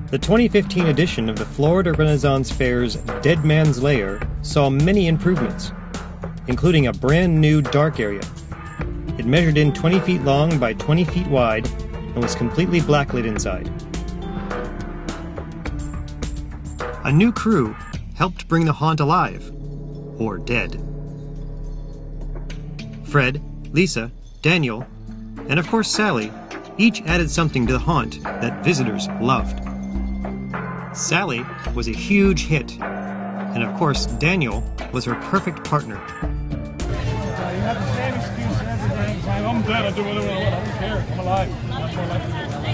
The 2015 edition of the Florida Renaissance Fair's Dead Man's Lair saw many improvements, including a brand new dark area. It measured in 20 feet long by 20 feet wide and was completely blacklit inside. A new crew helped bring the haunt alive, or dead. Fred, Lisa, Daniel, and of course Sally each added something to the haunt that visitors loved. Sally was a huge hit, and of course Daniel was her perfect partner. You have the same excuse every day. I'm dead, I'll do whatever I want, I don't care, I'm alive. That's what I like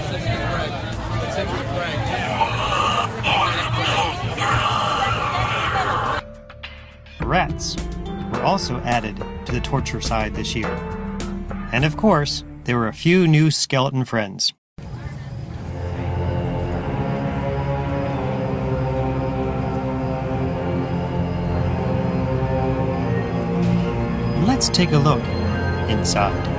to do. Rats were also added to the torture side this year. And of course, there were a few new skeleton friends. Let's take a look inside.